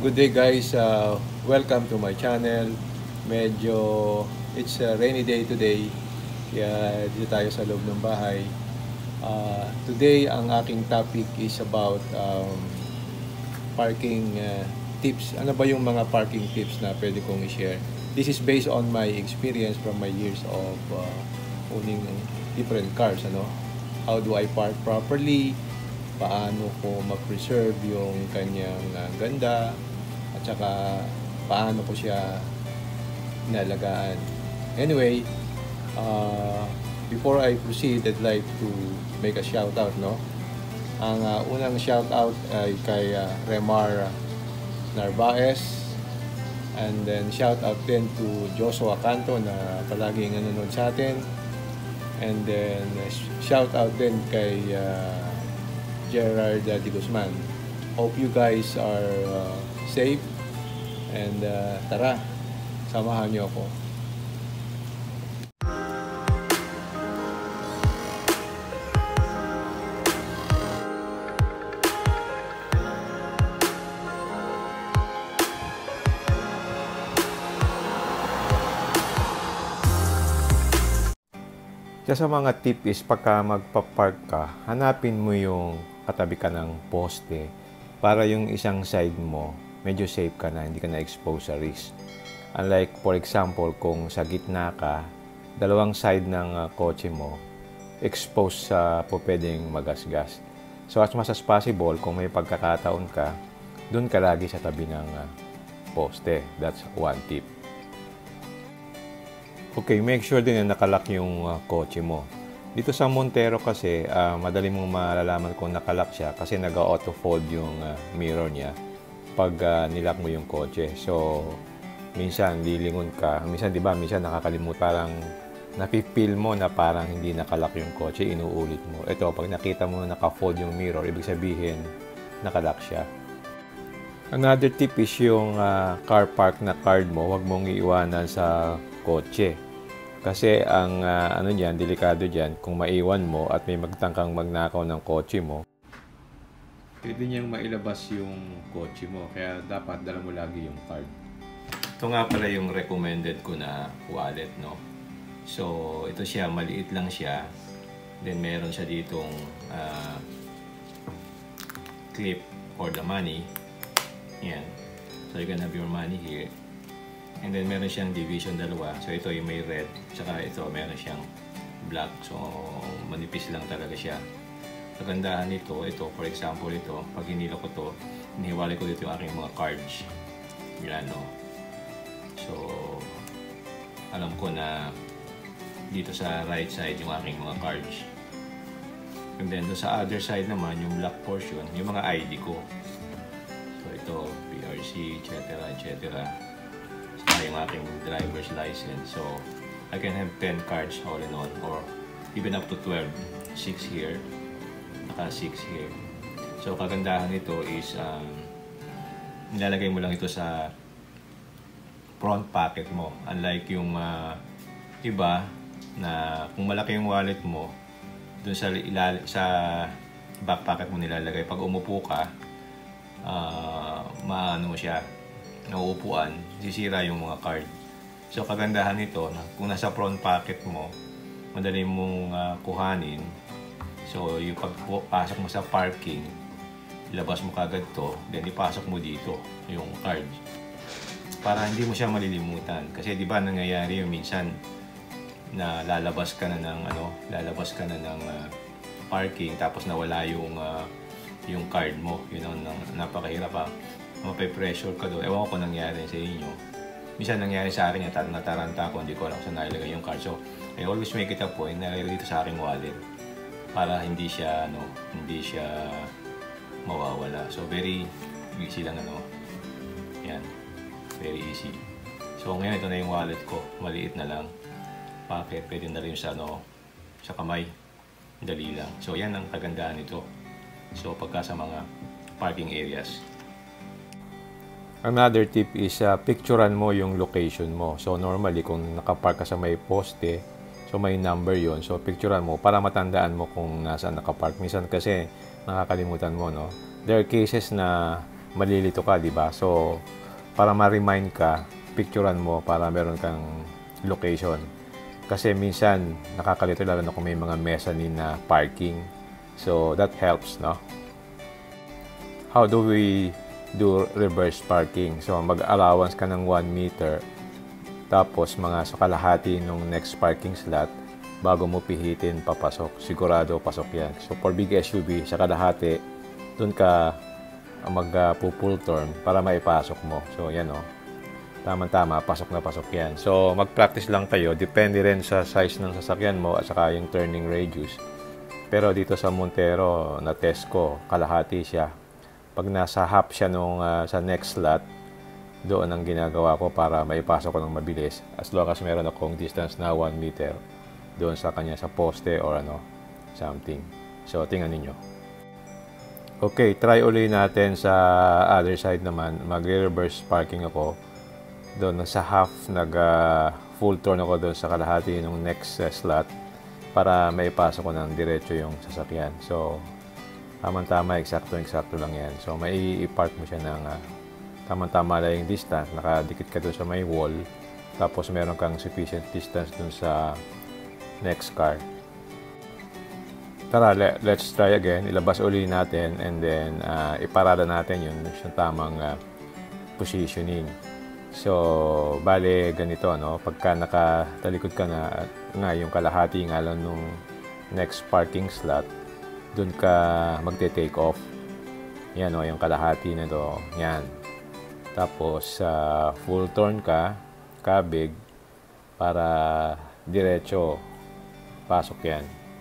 Good day guys, welcome to my channel. Medyo it's a rainy day today, kaya dito tayo sa loob ng bahay. Today ang aking topic is about parking tips. Ano ba yung mga parking tips na pwede kong i-share? This is based on my experience from my years of owning different cars. How do I park properly? Paano ko ma-preserve yung kanyang ganda, at saka paano ko siya inalagaan. Anyway, before I proceed, I'd like to make a shout out, Ang unang shout out ay kay Remar Narvaez, and then shout out din to Joshua Canto na palaging nanonood sa atin, and then shout out din kay Gerard de Guzman. Hope you guys are safe, and tara, samahan niyo ako. Sa mga tip is pagka magpa-park ka, hanapin mo yung katabi ka ng poste para yung isang side mo medyo safe ka na, hindi ka na-expose sa risk. Unlike for example, kung sa gitna ka, dalawang side ng kotse mo exposed sa pwedeng magasgas. So as much as possible, kung may pagkakataon ka, dun ka lagi sa tabi ng poste. That's one tip. Okay, make sure din na nakalock yung kotse mo. Dito sa Montero kasi, madali mong malalaman kung nakalock siya kasi nag-auto-fold yung mirror niya pag nilock mo yung kotse. So, minsan lilingon ka. Minsan, di ba, minsan nakakalimut, parang napipil mo na parang hindi nakalock yung kotse, inuulit mo. Ito, pag nakita mo na naka-fold yung mirror, ibig sabihin, nakalock siya. Another tip is yung car park na card mo, huwag mong iiwanan sa kotse. Kasi ang delikado diyan, kung maiwan mo at may magtangkang magnakaw ng kotse mo, pwede niyang mailabas yung kotse mo. Kaya dapat dala mo lagi yung card. Ito nga pala yung recommended ko na wallet, So, ito siya, maliit lang siya. Then meron siya ditong clip for the money. Yan. So, you can have your money here. And then meron siyang division dalawa. So ito yung may red, tsaka ito meron siyang black. So manipis lang talaga siya. Kagandahan nito, ito for example ito, pag hinila ko to, hiniwalay ko dito yung aking mga cards. Yan, So alam ko na dito sa right side yung aking mga cards. And then sa other side naman, yung black portion, yung mga ID ko. So ito, PRC, etc. Yung aking driver's license. So, I can have 10 cards all in all, or even up to 12. 6 here, naka 6 here. So, kagandahan nito is nilalagay mo lang ito sa front pocket mo. Unlike yung iba na kung malaki yung wallet mo, dun sa back pocket mo nilalagay. Pag umupo ka, maano mo siya, nauupuan, sisira yung mga card. So, kagandahan nito, kung nasa front pocket mo, madali mong kuhanin. So, yung pagpasok mo sa parking, ilabas mo kagad to, then ipasok mo dito yung card. Para hindi mo siya malilimutan. Kasi di ba nangyayari yung minsan na lalabas ka na ng parking, tapos nawala yung card mo. Yun ang napakahirap pa. Mape-pressure ka doon. Ewan ko kung nangyari sa inyo. Minsan nangyari sa akin, nataranta ako, hindi ko alam kung saan nalagay yung card. So, I always make it a point na nalagay dito sa aking wallet para hindi siya mawawala. So, very easy lang, Yan. Very easy. So, ngayon ito na yung wallet ko. Maliit na lang. Pocket, pwede na rin sa kamay. Dali lang. So, yan ang kagandahan nito. So, pagka sa mga parking areas. Another tip is picturean mo yung location mo. So normally kung nakapark ka sa may poste, so may number yon. So picturean mo para matandaan mo kung nasaan nakapark. Minsan kasi nakakalimutan mo, There are cases na malilito ka, di ba? So, para ma-remind ka, picturean mo para meron kang location. Kasi minsan, nakakalito lalo na kung may mga mezzanine na parking. So, that helps, no? How do we do reverse parking? So, mag-allowance ka ng 1 meter. Tapos, mga sa kalahati nung next parking slot, bago mo pihitin papasok. Sigurado pasok yan. So, for big SUV, sa kalahati, dun ka mag-pull turn para maipasok mo. So, yan o. Tama-tama, pasok na pasok yan. So, mag-practice lang kayo. Depende rin sa size ng sasakyan mo at saka yung turning radius. Pero dito sa Montero, na-test ko, kalahati siya. Pag nasa half siya nung sa next slot, doon ang ginagawa ko para maipasok ko ng mabilis. As long as meron akong distance na 1 meter doon sa kanya sa poste or something. So, tingnan ninyo. Okay, try uli natin sa other side naman. Mag-reverse parking ako. Doon sa half, full turn ako doon sa kalahati ng next slot para maipasok ko ng diretso yung sasakyan. So, tama-tama, eksakto lang yan. So, mai-park mo siya ng tama-tama lang yung distance. Nakadikit ka doon sa may wall. Tapos, meron kang sufficient distance doon sa next car. Tara, let's try again. Ilabas uli natin and then iparada natin yung tamang positioning. So, bale ganito, no? Pagka nakatalikod ka na yung kalahati nga lang nung next parking slot, dun ka magte-take off. Yan, no? Yung kalahati na to. Yan. Tapos, full turn ka, kabig, para diretso. Pasok yan.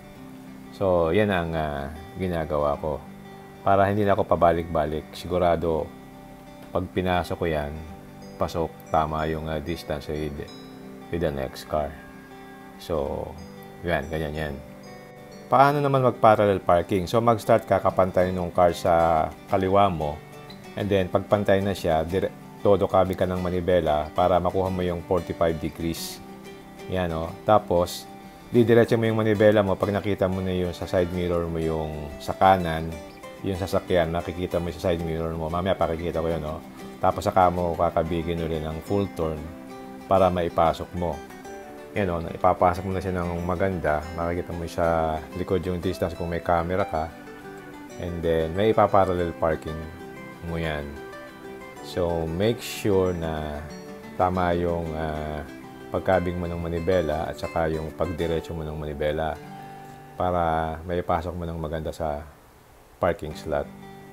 So, yan ang ginagawa ko. Para hindi na ako pabalik-balik. Sigurado, pag pinasok ko yan, pasok, tama yung distance with the next car. So, yan, ganyan yan. Paano naman mag-parallel parking? So, mag-start ka, kapantay nung car sa kaliwa mo. And then, pagpantay na siya, todo kabig ka ng manibela para makuha mo yung 45 degrees. Yan, o. Tapos, didiretso mo yung manibela mo. Pag nakita mo na yung sa side mirror mo yung sa kanan, yung sasakyan, nakikita mo yung sa side mirror mo. Mamaya pakikita ko yun, o. Tapos saka mo kakabigin ulit ng full turn para maipasok mo. Yan o, ipapasok mo na siya ng maganda. Makikita mo sa likod yung distance kung may camera ka. And then, may ipaparallel parking mo yan. So, make sure na tama yung pagkabing mo ng manibela at saka yung pagdiretso mo ng manibela para maipasok mo ng maganda sa parking slot.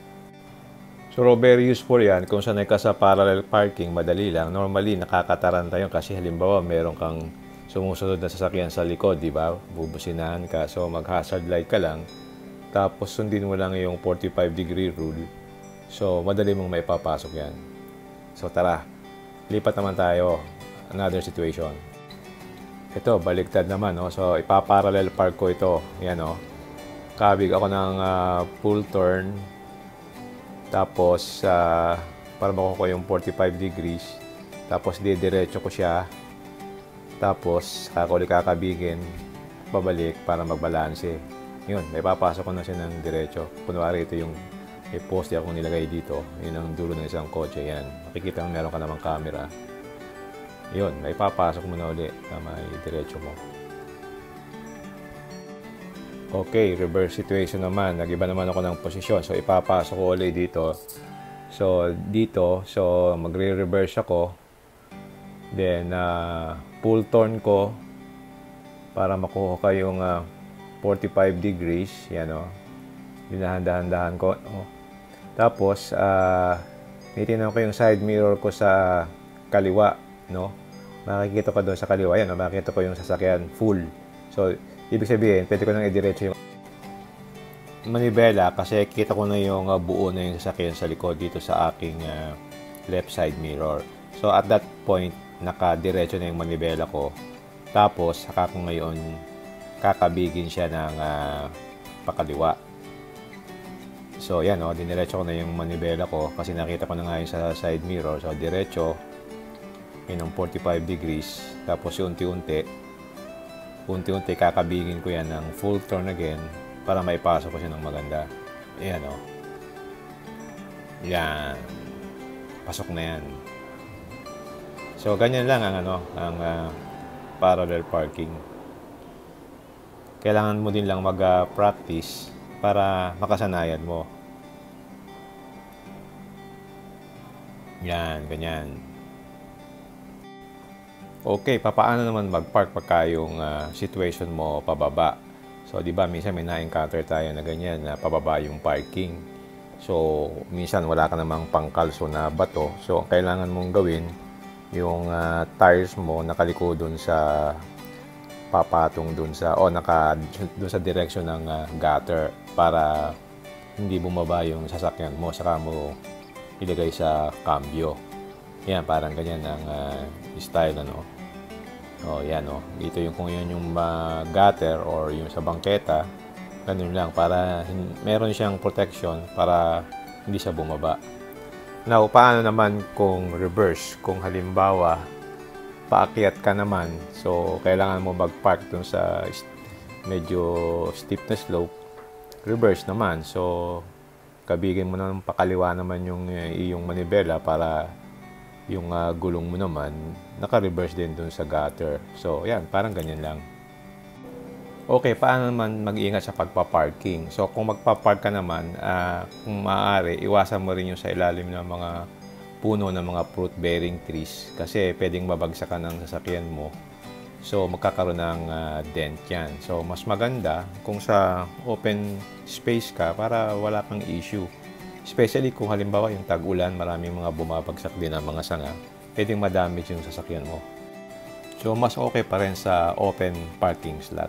So, very useful yan. Kung sanay ka sa parallel parking, madali lang. Normally, nakakataranta yun kasi halimbawa, meron kang sumusunod na sasakyan sa likod, di ba? Bubusinahan ka. So, mag-hazard light ka lang. Tapos, sundin mo lang yung 45-degree rule. So, madali mong maipapasok yan. So, tara. Lipat naman tayo. Another situation. Ito, baliktad naman. No? So, ipaparallel park ko ito. Yan, no? Kabig ako ng full turn. Tapos, para makuha ko yung 45 degrees. Tapos, didiretso ko siya. Tapos, kakabigin. Babalik para magbalanse. Yun, may papasok ko na siya ng diretso. Kunwari, ito yung may poste akong nilagay dito. Yun ang dulo ng isang kotse. Yan. Makikita mo meron ka namang camera. Yun, may papasok mo na ulit na may diretso mo. Okay, reverse situation naman. Nag-iba naman ako ng posisyon. So, ipapasok ko ulit dito. So, dito. So, magre-reverse ako. Then, full turn ko para makuha ko yung 45 degrees. Yan, o. Dinahan-dahan ko. O. Tapos, tinitingnan ko yung side mirror ko sa kaliwa. No? Makikita ko doon sa kaliwa. Yan, o. Makikita ko yung sasakyan full. So, ibig sabihin, pwede ko nang idiretso yung manibela kasi kita ko na yung buo na yung sasakyan sa likod dito sa aking left side mirror. So, at that point, nakadiretso na yung manibela ko. Tapos, saka ko ngayon kakabigin siya ng pakaliwa. So, yan o, diniretso ko na yung manibela ko kasi nakita ko na nga yung sa side mirror. So, diretso, yun ang 45 degrees. Tapos, unti-unti kakabigin ko yan ng full turn again para maipasok ko siya ng maganda. Ayan o. Yan. pasok na yan. So, ganyan lang ang parallel parking. Kailangan mo din lang mag-practice para makasanayan mo. Yan, ganyan. Okay, paano naman mag-park pagka yung situation mo pababa? So, di ba, minsan may na-encounter tayo na ganyan na pababa yung parking. So, minsan wala ka namang pangkalso na bato. So, ang kailangan mong gawin, yung tires mo nakaliko dun sa papatong dun sa dun sa direction ng gutter para hindi bumaba yung sasakyan mo, saka mo ilagay sa cambio. Yan, parang ganyan ang style, ano. O, yan, o. Dito yung kung yun yung gutter or yung sa bangketa, ganun lang, para meron siyang protection para hindi siya bumaba. Now, paano naman kung reverse? Kung halimbawa, paakyat ka naman, so kailangan mo mag-park dun sa medyo steep na slope, reverse naman. So, kabigin mo naman pakaliwa naman yung iyong manibela para yung gulong mo naman naka-reverse din dun sa gutter. So, yan, parang ganyan lang. Okay, paano naman mag-iingat sa pagpa-parking? So, kung magpa-park ka naman, kung maaari, iwasan mo rin yung sa ilalim ng mga puno ng mga fruit-bearing trees kasi pwedeng mabagsakan ng sasakyan mo. So, magkakaroon ng dent yan. So, mas maganda kung sa open space ka para wala kang issue. Especially kung halimbawa yung tag-ulan, maraming mga bumabagsak din ng mga sanga, pwedeng madamage yung sasakyan mo. So, mas okay pa rin sa open parking slot.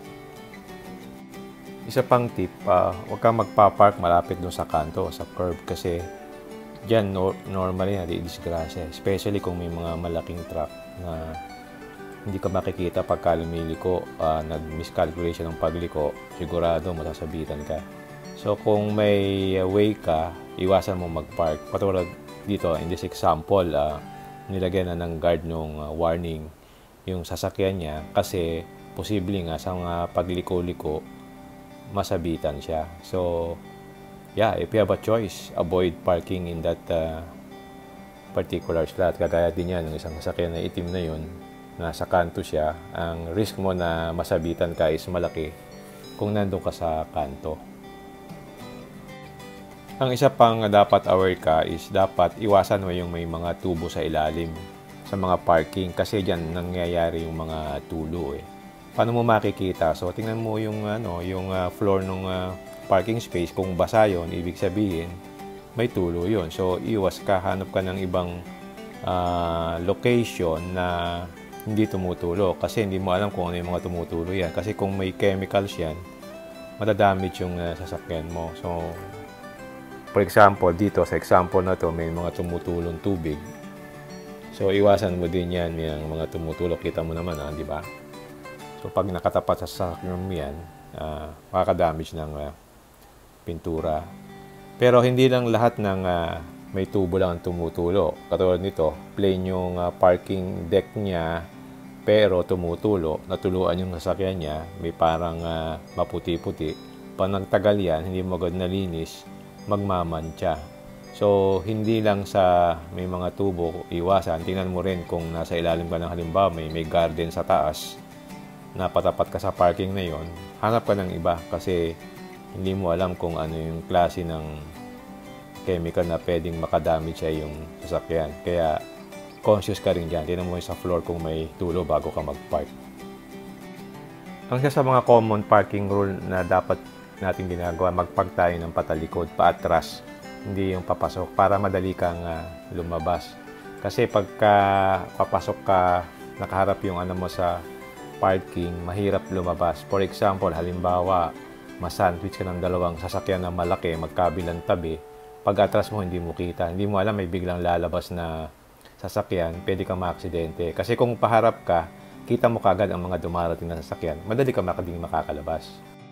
Isa pang tip, huwag kang magpa-park malapit doon sa kanto, sa curb, kasi dyan normally nadi-disgrasya. Especially kung may mga malaking truck na hindi ka makikita pagka lumiliko, nag-miscalculation ng pagliko, sigurado masasabitan ka. So, kung may way ka, iwasan mo mag-park. Patulad dito, in this example, nilagyan na ng guard nung warning yung sasakyan niya kasi posible nga sa mga pagliko-liko, masabitan siya. So, yeah, if you have a choice, avoid parking in that particular slot. Kagaya din yan, yung isang sasakyan na itim na yun, nasa kanto siya, ang risk mo na masabitan ka is malaki kung nandun ka sa kanto. Ang isa pang dapat aware ka is dapat iwasan mo yung may mga tubo sa ilalim sa mga parking kasi diyan nangyayari yung mga tulo eh. Paano mo makikita? So tingnan mo yung floor ng parking space, kung basa yon, ibig sabihin may tulo yon. So iwas ka, hanap ka ng ibang location na hindi tumutulo kasi hindi mo alam kung ano yung mga tumutulo yan. Kasi kung may chemicals yan, madadamage yung sasakyan mo. So for example, dito sa example na to, may mga tumutulong tubig. So, iwasan mo din yan, yung mga tumutulong. Kita mo naman, di ba? So, pag nakatapat sa sasakyan mo yan, makakadamage ng pintura. Pero hindi lang lahat ng may tubo lang ang tumutulo. Katulad nito, plain yung parking deck niya, pero tumutulo. Natuluan yung sasakyan niya, may parang maputi-puti. Pag nagtagal yan, hindi mo agad nalinis, magmamantsa. So, hindi lang sa may mga tubo, iwasan. Tingnan mo rin kung nasa ilalim ka ng halimbawa, may garden sa taas, napatapat ka sa parking na yon, hanap ka ng iba kasi hindi mo alam kung ano yung klase ng chemical na pwedeng makadamage sa yung sasakyan. Kaya, conscious ka rin dyan. Tingnan mo sa floor kung may tulo bago ka mag-park. Ang isa sa mga common parking rule na dapat natin ginagawa, mag-park tayo ng patalikod, paatras, hindi yung papasok, para madali kang lumabas. Kasi pagka papasok ka, nakaharap yung mo sa parking, mahirap lumabas. For example, halimbawa, masandwich ka ng dalawang sasakyan na malaki, magkabilang tabi, pag atras mo, hindi mo kita. Hindi mo alam, may biglang lalabas na sasakyan, pwede kang maaksidente. Kasi kung paharap ka, kita mo kagad ang mga dumarating na sasakyan, madali ka makakalabas.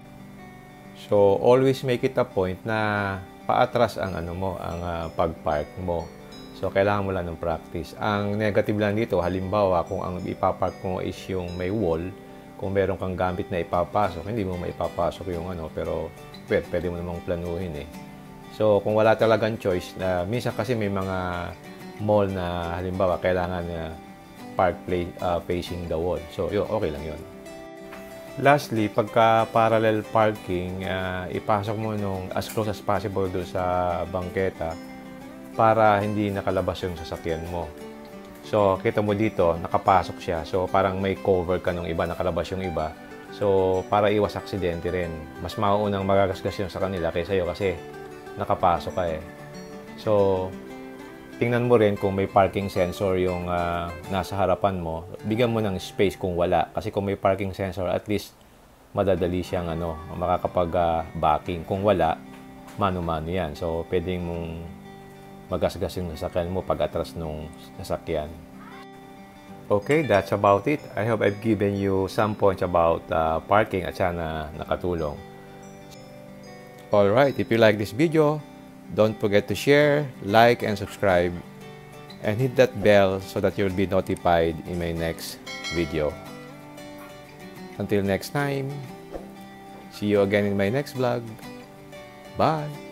So, always make it a point na paatras ang pag-park mo. So, kailangan mo lang ng practice. Ang negative lang dito, halimbawa, kung ang ipapark mo is yung may wall, kung meron kang gamit na ipapasok, hindi mo maipapasok yung pero pwede mo namang planuhin eh. So, kung wala talagang choice, minsan kasi may mga mall na halimbawa kailangan park facing the wall. So, yun, okay lang yun. Lastly, pagka parallel parking, ipasok mo nung as close as possible doon sa bangketa para hindi nakalabas yung sasakyan mo. So, kita mo dito, nakapasok siya. So, parang may cover ka nung iba, nakalabas yung iba. So, para iwas aksidente rin. Mas mauunang magagasgas yun sa kanila kaysa iyo kasi nakapasok ka eh. So, tingnan mo rin kung may parking sensor yung nasa harapan mo. Bigyan mo ng space kung wala. Kasi kung may parking sensor, at least madadali siyang makakapag-backing. Kung wala, mano-mano yan. So, pwedeng mong magasgas yung sasakyan mo pag atras nung sasakyan. Okay, that's about it. I hope I've given you some points about parking at sana nakatulong. Alright, if you like this video, don't forget to share, like, and subscribe. And hit that bell so that you'll be notified in my next video. Until next time, see you again in my next vlog. Bye!